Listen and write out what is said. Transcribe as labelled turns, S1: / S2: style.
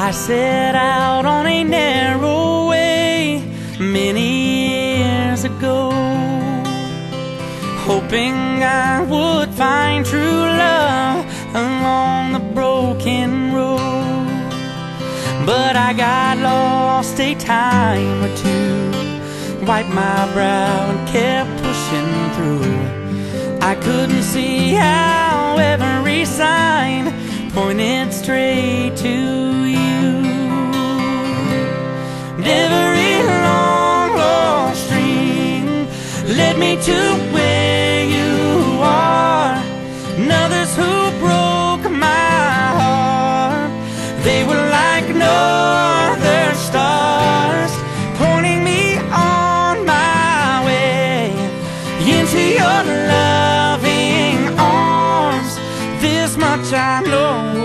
S1: I set out on a narrow way many years ago, hoping I would find true love along the broken road. But I got lost a time or two, wiped my brow and kept pushing through. I couldn't see how every sign pointed straight to you. Every long lost dream led me to where you are, and others who broke my heart, they were like no other stars, pointing me on my way into your loving arms. This much I know,